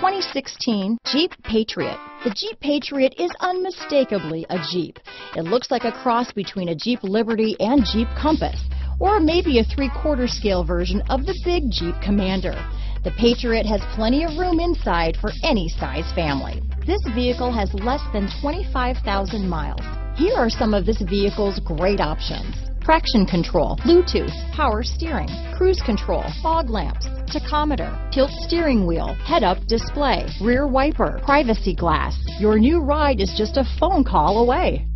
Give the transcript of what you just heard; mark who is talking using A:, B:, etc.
A: 2016 Jeep Patriot. The Jeep Patriot is unmistakably a Jeep. It looks like a cross between a Jeep Liberty and Jeep Compass, or maybe a 3/4 scale version of the big Jeep Commander. The Patriot has plenty of room inside for any size family. This vehicle has less than 25,000 miles. Here are some of this vehicle's great options: traction control, Bluetooth, power steering, cruise control, fog lamps, tachometer, tilt steering wheel, head-up display, rear wiper, privacy glass. Your new ride is just a phone call away.